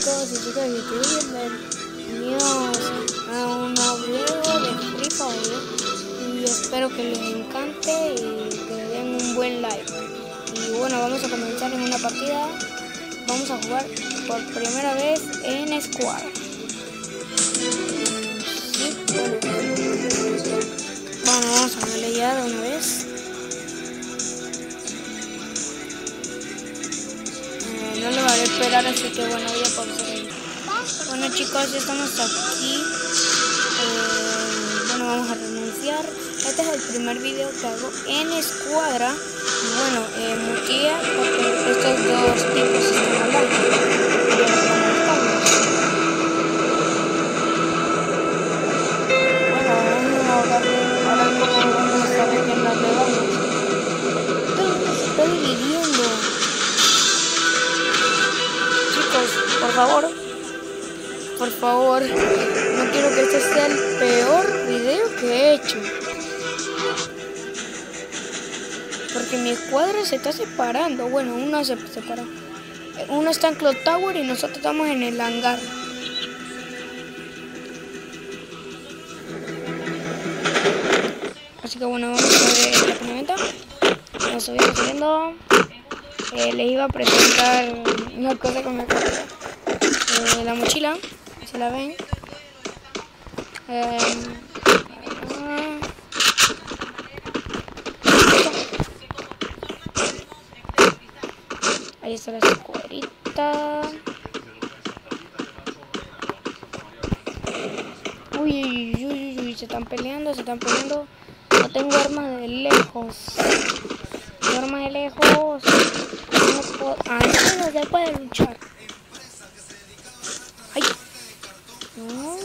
chicos y chicas de YouTube, bienvenidos a un nuevo video de Free Fire y espero que les encante y que le den un buen like. Y bueno, vamos a comenzar en una partida. Vamos a jugar por primera vez en Squad. Bueno, vamos a darle ya de una vez. No le voy a esperar, así que bueno, voy a pausar ahí. Bueno chicos, ya estamos aquí. Bueno, vamos a renunciar. Este es el primer video que hago en escuadra. Y bueno, muteé porque estos dos tipos están hablando. Bueno, ahora mismo vamos a ver quién nos levamos. Se está dividiendo. Chicos, por favor, no quiero que este sea el peor video que he hecho. Porque mi escuadra se está separando. Bueno, uno se separa. Uno está en Clock Tower y nosotros estamos en el hangar. Así que bueno, vamos a ver la camioneta. Vamos subiendo. Les iba a presentar una cosa que me acordé. La mochila, se la ven. Ahí está la escuadrita. Uy, se están peleando. No tengo armas de lejos. No puedo. No se puede luchar. Ay. No.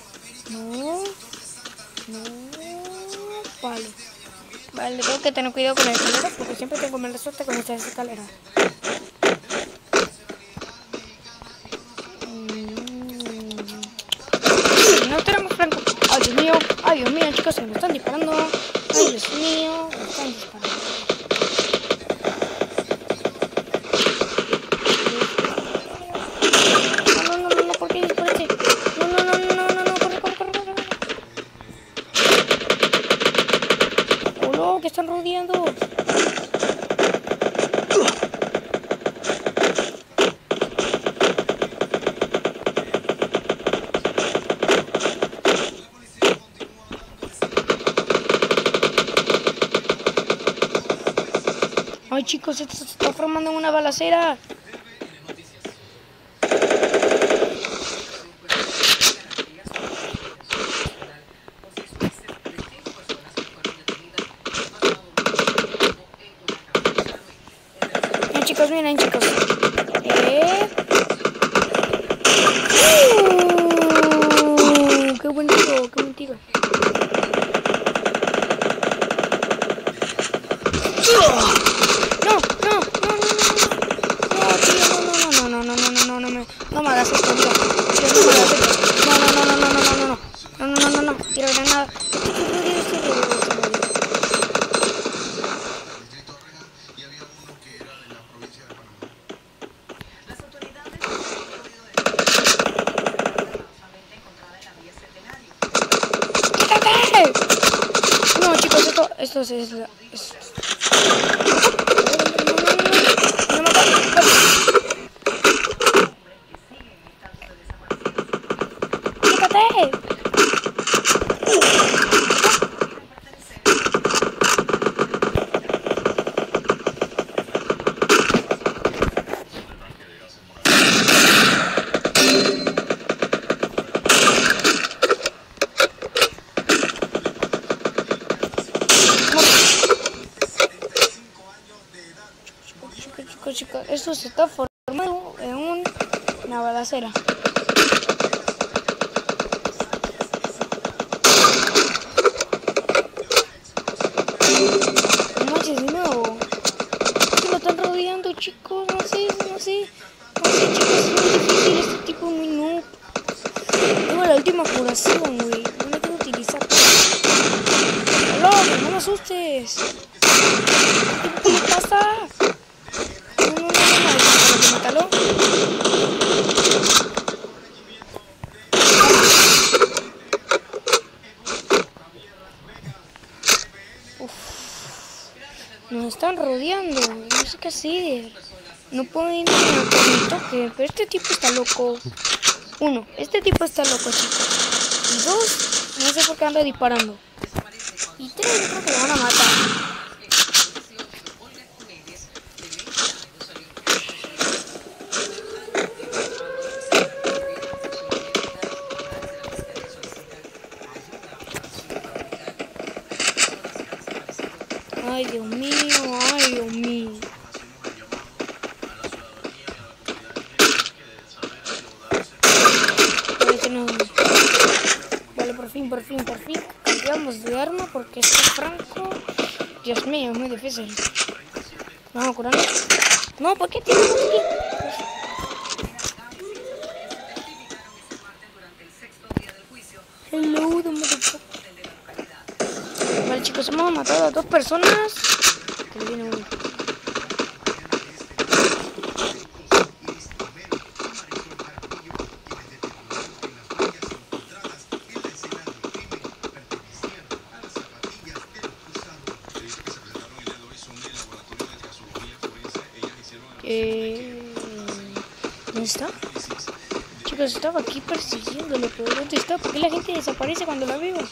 Vale, tengo que tener cuidado con la escalera porque siempre tengo mala suerte con estas escaleras. No tenemos flanco. Ay, Dios mío, chicos, se me están disparando. Ay, Dios mío, me están disparando. No, ¿por qué disparaste? No, corre. Oh, no, que están rodeando. Ay chicos, esto se está formando en una balacera. Miren chicos. Qué buen tiro. No me hagas esto, tío. No. Tiro granada. No, chicos, esto es... Chicos, esto se está formando en una balacera. No manches, de nuevo. Me están rodeando, chicos. No sé, chicos, es muy difícil. Este tipo es muy noob. Tengo la última curación, güey. No la quiero utilizar. ¡Hola! ¡No me asustes! ¿Qué me pasa? Mátalo. rodeando. No sé qué hacer. No puedo ir ni por mi toque. Pero este tipo está loco. 1. Este tipo está loco, chicos. Y 2. No sé por qué anda disparando. Y 3. Yo creo que lo van a matar. Ay, Dios mío, ay, Dios mío. Vale, por fin. Cambiamos de arma porque este Franco, Dios mío, es muy difícil. Vamos a curarnos. No, ¿por qué tiene aquí? Hello, the motherfucker. Vale, chicos, hemos matado a 2 personas. Que le viene uno. ¿Dónde está? Chicos, estaba aquí persiguiéndolo, pero ¿dónde está? ¿Por qué la gente desaparece cuando la veo?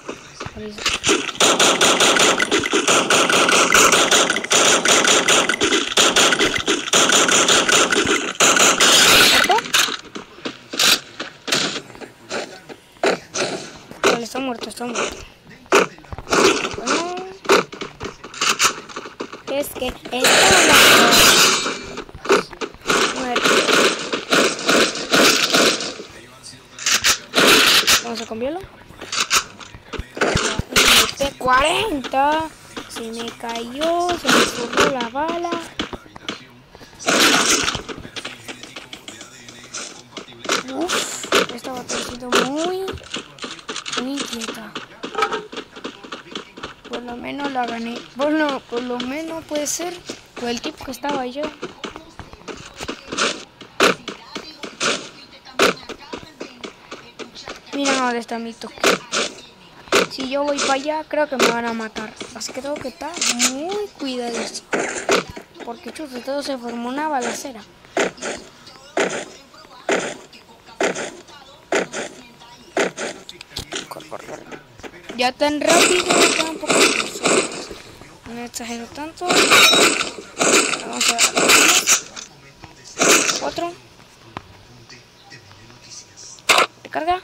Vale, está muerto. Bueno, es que vamos a cambiarlo. P40. Se me cayó, se me escurrió la bala. Esta batalla ha sido muy inquieta. Por lo menos la gané. Bueno, por lo menos puede ser por el tipo que estaba yo. Mira dónde está mi toque. Si yo voy para allá, creo que me van a matar. Así que tengo que estar muy cuidadoso. Porque chute, todo se formó una balacera. Ya tan rápido, tan poco. No exagero tanto. Vamos a dar 4. Recarga.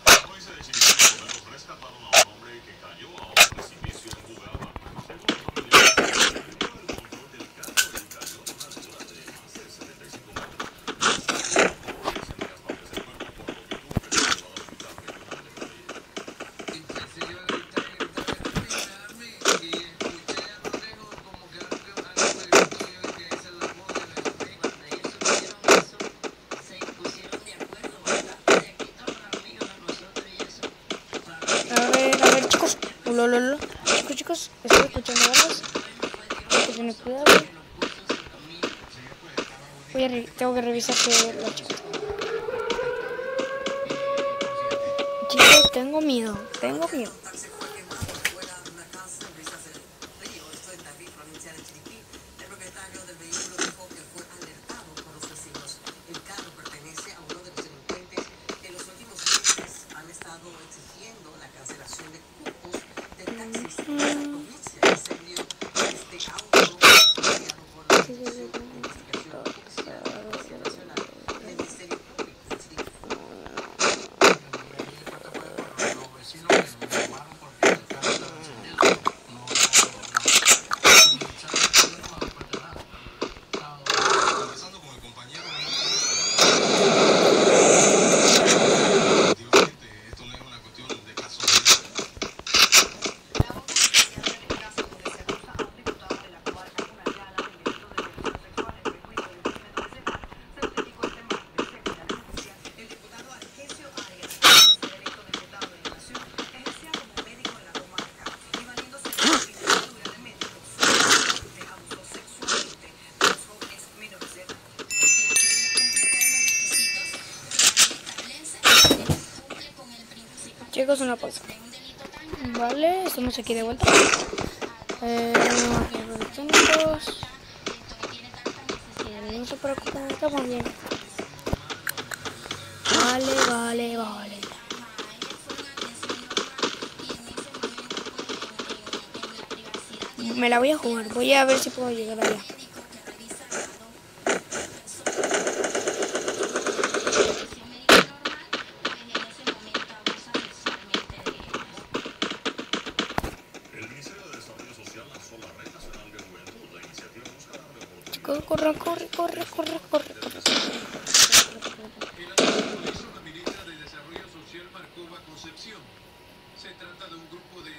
Chicos, estoy escuchando balas. Hay que tener cuidado. Tengo que revisar que la chica. Chicos, tengo miedo. Chicos, una pausa. Vale, estamos aquí de vuelta. Técnicos. No se preocupen, estamos bien. Vale. Me la voy a jugar. Voy a ver si puedo llegar allá. Corre. Se trata de un grupo de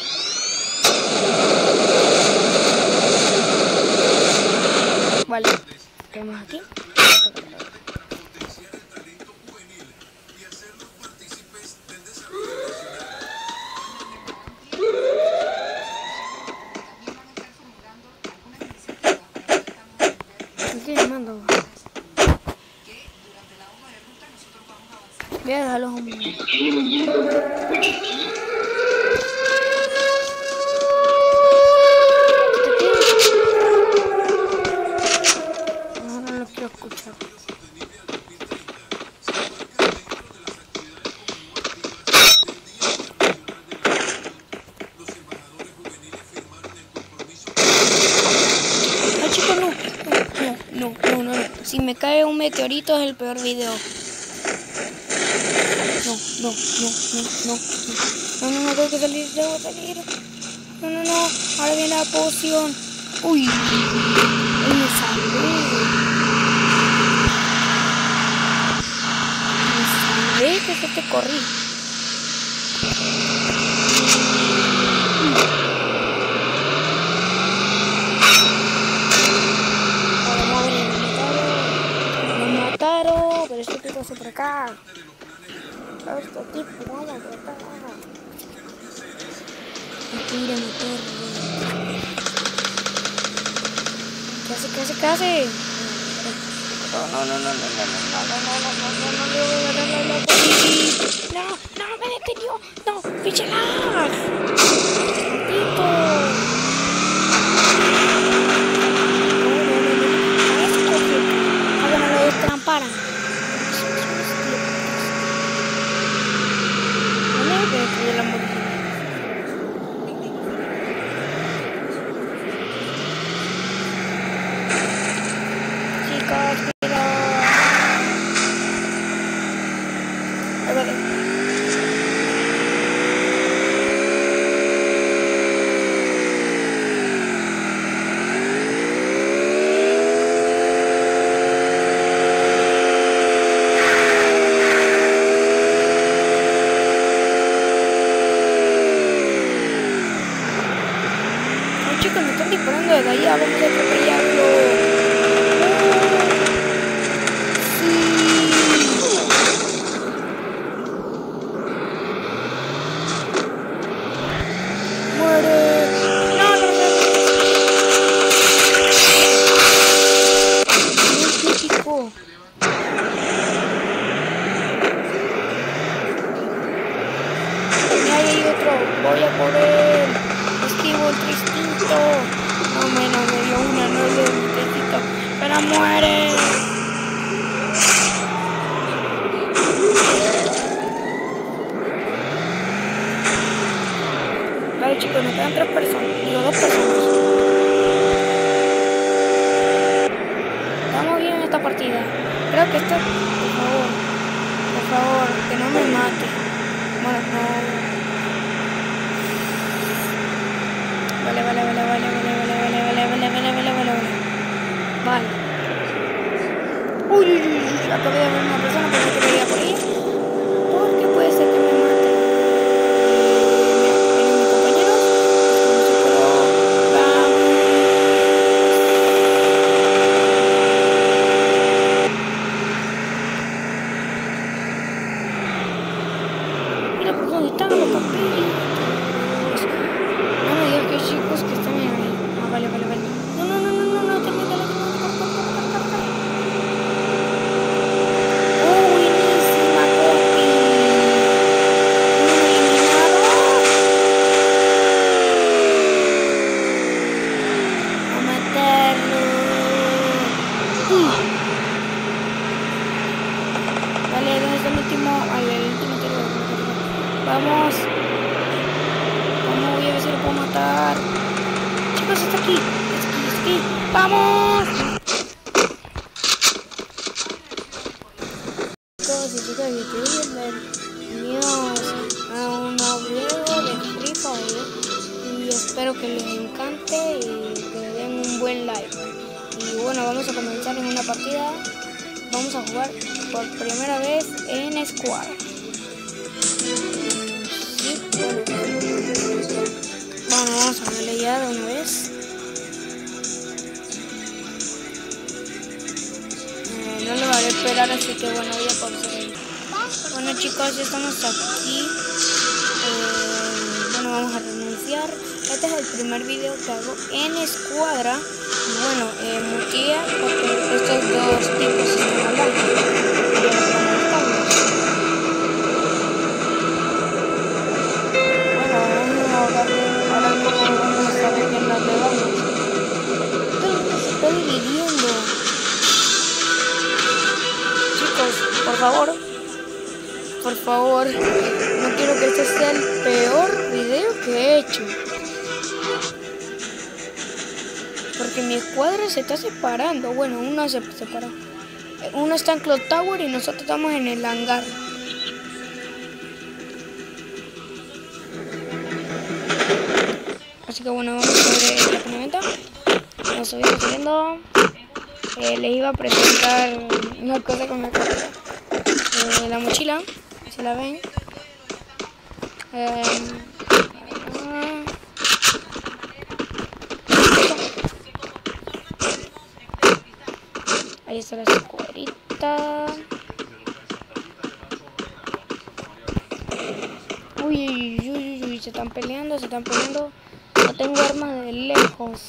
Vale, ¿qué más aquí? para potenciar el talento juvenil y hacerlos partícipes del desarrollo nacional. Me estoy llamando. Voy a dejarlos un momento. No lo quiero escuchar. Ay, chicos, no. Si me cae un meteorito es el peor video. No, tengo que salir, debo salir. No, ahora viene la poción. Uy, me salvé. Que se te corrí. Me mataron, pero este tipo se por acá. Este tipo, vamos por acá. Mentira, me torre. ¿Qué hace? No, me detenió. No, pinche lag. Maldito. No, lo destramparan. No me voy a destruir la muerte. Chicos, mira. Vale. Chicos, me están disparando desde allá, vamos a atropellarlo. Sí. Muere. No. Muy crítico. Ahí hay otro, voy a por él. Esquivo el tristinto. No me dio una, no le dio un tristinto. Pero muere. Vale, chicos, me quedan 3 personas. Digo, 2 personas. Estamos bien en esta partida. Creo que esto, por favor, que no me mate. Bueno, no. Vale. Vale. Uy, acabé de ver una persona que no te veía por ahí. Porque puede ser que me mate. Mis compañeros. Mira por dónde están los camperos. No me digas que hay chicos que están ahí. Ah, vale. No, te metas. Buenísima copy. Vamos al último tiro. Vamos. Vamos, voy a ver si lo puedo matar. Chicos, está aquí. Está aquí. ¡Vamos! Chicos y chicas, bienvenidos a un nuevo video de Free Fire. Y espero que les encante y que le den un buen like. Y bueno, vamos a comenzar en una partida. Vamos a jugar por primera vez en Squad. Bueno, vamos a darle ya de una vez. No lo haré esperar, así que bueno, voy a proceder. Bueno chicos, ya estamos aquí. Bueno, vamos a renunciar. Este es el primer video que hago en escuadra. Y bueno, mutea porque estos dos tipos están hablando. Ahora no vamos a saber quién nos le vamos. Se está dividiendo. Chicos, por favor, no quiero que este sea el peor video que he hecho. Porque mi escuadra se está separando. Bueno, uno se separó. Uno está en Clock Tower y nosotros estamos en el hangar. Así que bueno, vamos sobre la camioneta. Vamos subiendo. Les iba a presentar una cosa con la cartera. La mochila, si la ven. Ahí está la escuadrita. Uy, se están peleando. No tengo armas de lejos.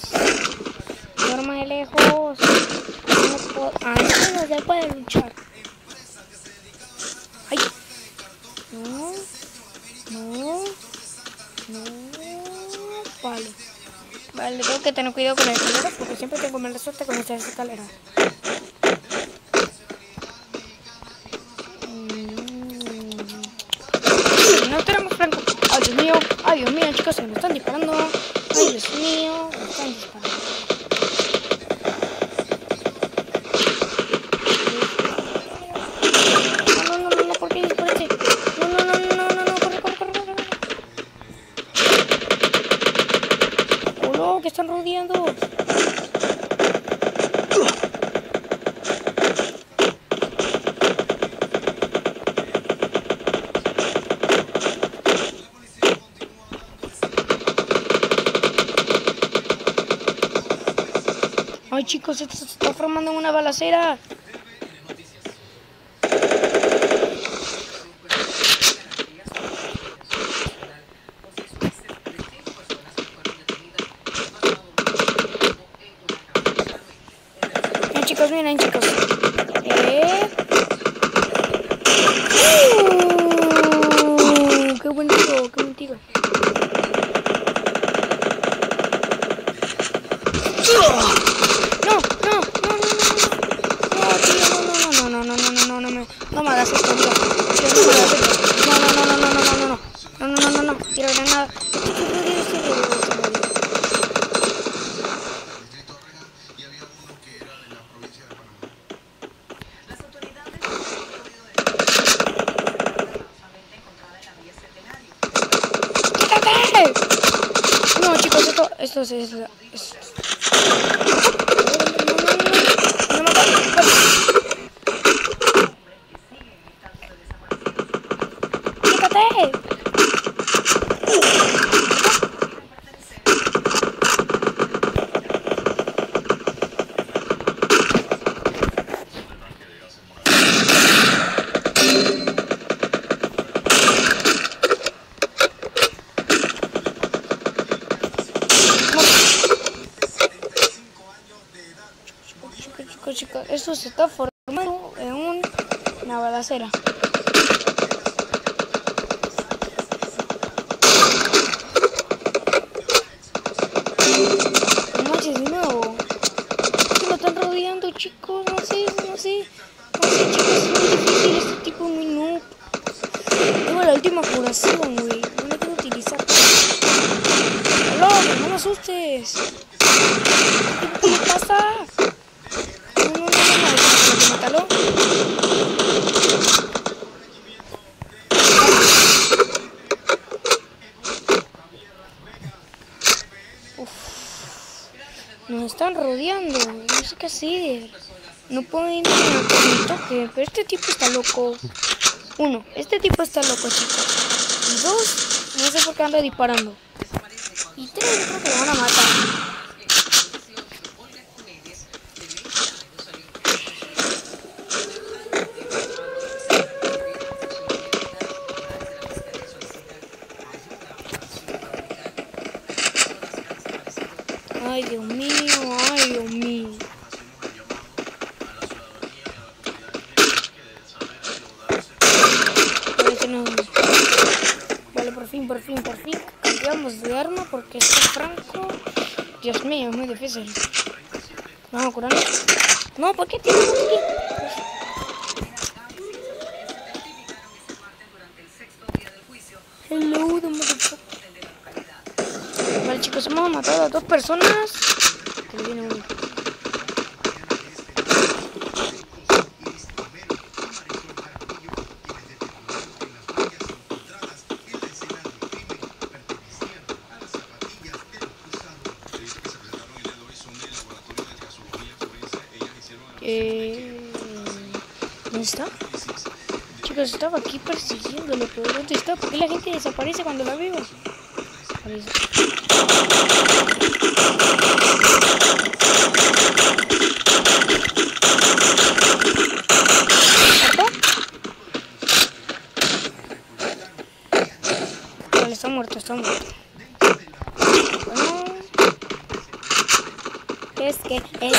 No puedo. No se puede luchar. Ay. No. Vale, tengo que tener cuidado con las escaleras porque siempre tengo mala suerte con estas escaleras. No tenemos flanco. Ay, Dios mío, chicos, se me están disparando. Ay, Dios mío, me están disparando. No, ¿por qué disparaste? No, corre. Oh, no, que están rodeando. Ay chicos, esto se está formando en una balacera. Miren chicos. Qué buen tiro. No me hagas esto, tío. No. Tiro granada. No, chicos, esto es... No me ¡quítate! Chicos, esto se está formando en una balacera. No manches, de nuevo. Me están rodeando, chicos. No sé, chicos, es muy difícil. Este tipo es muy noob. es? ¿Qué le pasa? No, mátalo. Nos están rodeando, no sé qué hacer. No puedo ir con mi toque, pero este tipo está loco. 1, este tipo está loco, chicos. Y 2, no sé por qué anda disparando. Y 3, yo creo que lo van a matar. Ay, Dios mío, ay, Dios mío. Vale, por fin. Cambiamos de arma porque este Franco, Dios mío, es muy difícil. Vamos a curarnos. No, ¿por qué tiene un aquí? Hello, the motherfucker. Vale, chicos, hemos matado a 2 personas. Que viene uno. ¿Dónde está? Chicos, estaba aquí persiguiéndolo, pero ¿dónde está? ¿Por qué la gente desaparece cuando la veo? Vale, está muerto. Bueno, es que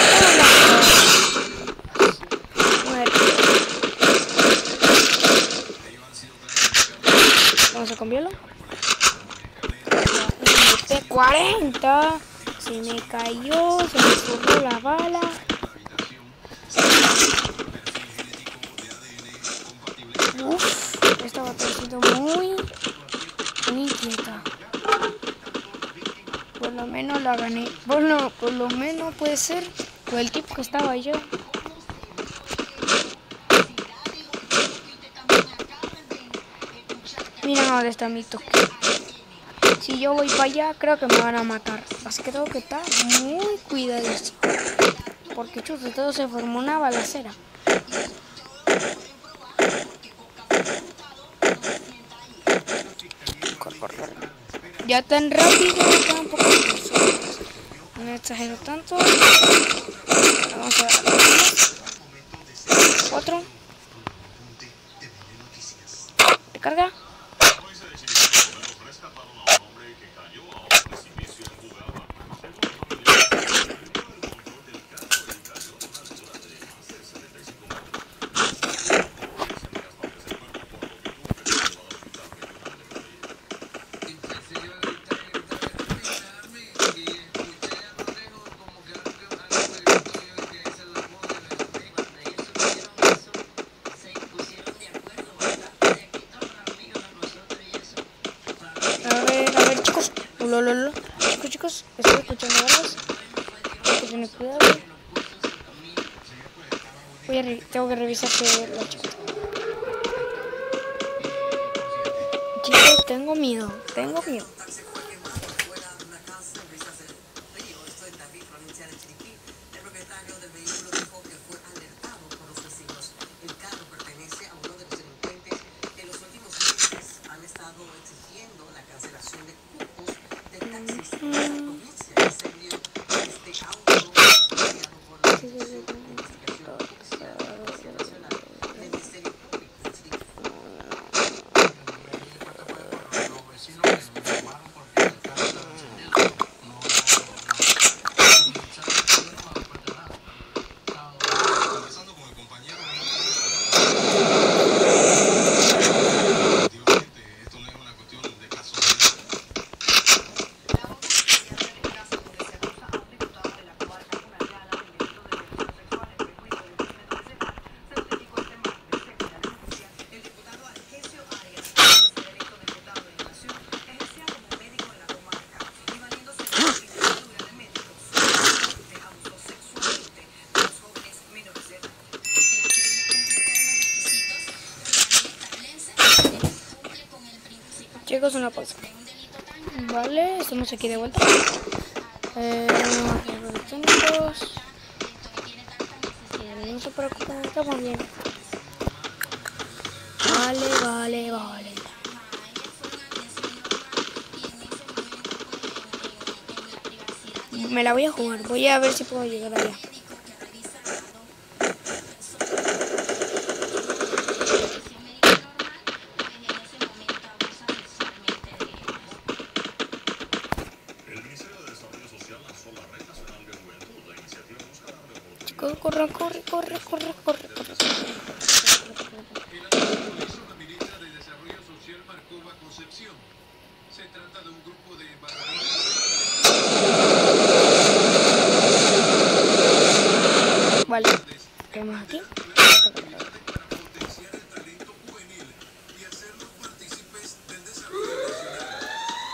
vamos a cambiarlo. P40. Se me cayó, se me corrió la bala. Uf, esta batalla ha sido muy inquieta. Por lo menos la gané. Bueno, por lo menos puede ser por el tipo que estaba yo. Mira dónde está mi toque. Si yo voy para allá, creo que me van a matar. Así que tengo que estar muy cuidadoso. Porque chute, todo se formó una balacera. Ya tan rápido, tan poco personas. No exagero tanto. Vamos a ver. 4. Recarga. Chicos, estoy escuchando balas. Hay que tener cuidado. Tengo que revisar que la chica. Chicos, tengo miedo. Chicos, una pausa. Vale, estamos aquí de vuelta. Técnicos. No se preocupen, estamos bien. Vale. Me la voy a jugar. Voy a ver si puedo llegar allá. Corre. El hizo la ministra de Desarrollo Social Marcova Concepción. Se trata de un grupo de Vale, ¿qué más aquí? para potenciar el talento juvenil y hacerlos partícipes del desarrollo nacional.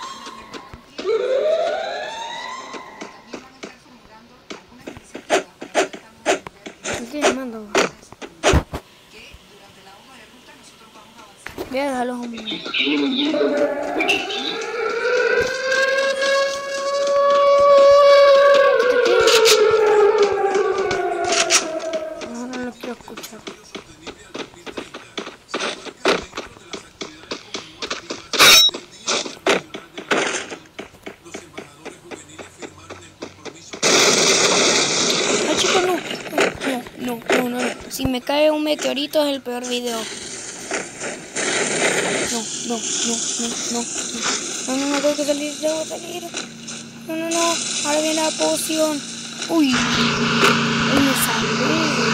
Me estoy llamando. Voy a dejarlos un momento. No lo quiero escuchar. Ay, chicos, no. Si me cae un meteorito es el peor video. No, tengo que salir, debo salir. No, ahora viene la poción. Uy, me salvé,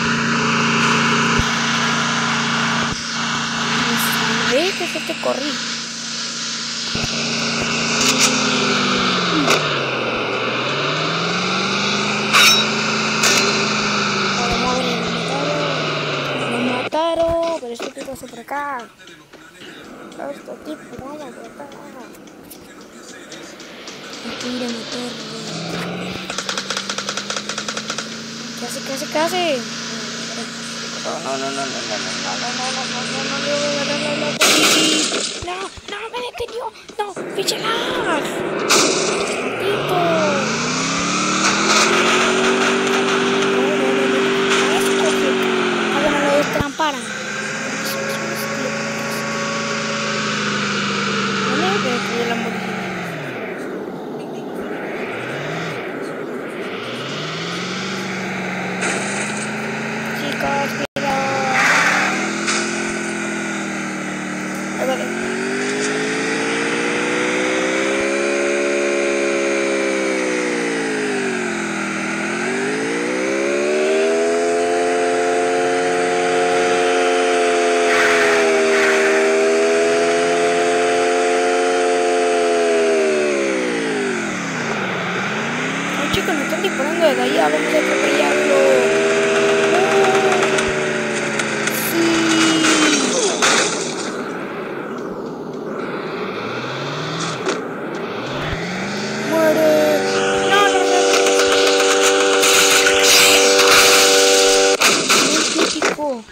que se te corrí. Ahora madre, me mataron, pero esto que pasó por acá. Este tipo, vamos por acá. Mentira, ¿Qué hace? No, me detenió. No, pinche lag. Maldito. Ahora me lo destramparan. No me voy a destruir la morir. Chicos, cuidado. Chicos, nos están disparando desde allá, vamos a atropellarlo. Muere. No. Muy típico.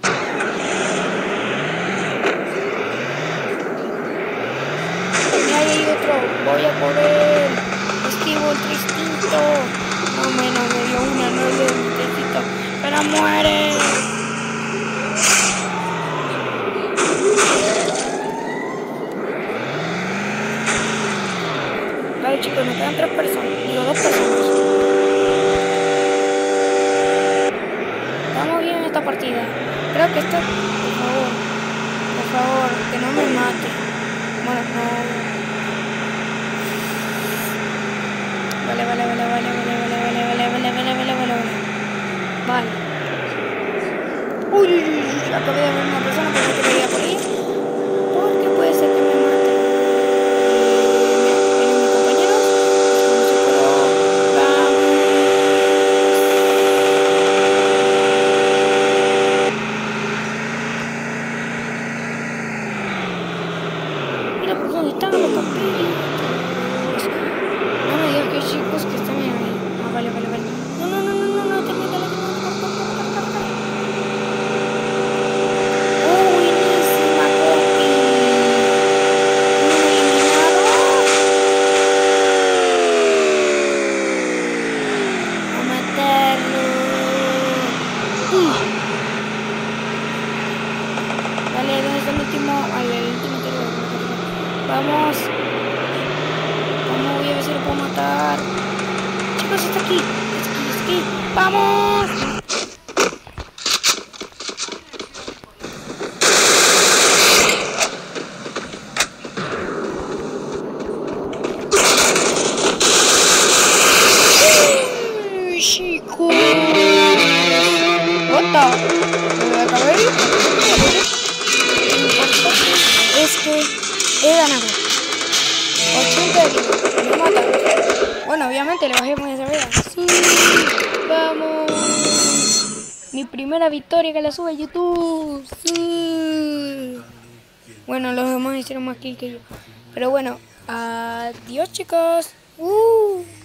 Mira, ahí hay otro. Voy a por él. Esquivo el instinto. No me dio una, no le necesito. Pero muere. Vale, chicos, me quedan 3 personas. Digo, 2 personas. Vamos bien en esta partida. Creo que esto, por favor, que no me mate. Bueno, no. Vale. Uy, acabé de ver una persona que no te veía por ahí. Porque puede ser que me mate. Vienen mis compañeros. Mira por dónde están los campitos. No me digas que chicos que están ahí. Ah, vale. No, termina. Buenísima copia. Vamos. Vamos, voy a ver si lo puedo matar. Chicos, está aquí. Está aquí. ¡Vamos! Chicos. Bota. Me acabé. Es que he ganado. 80 de vida. Me matan. Bueno, obviamente le bajé muy esa vida. Sí. Vamos. Mi primera victoria que la sube a YouTube. Sí. Bueno, los demás hicieron más kill que yo. Pero bueno, adiós chicos.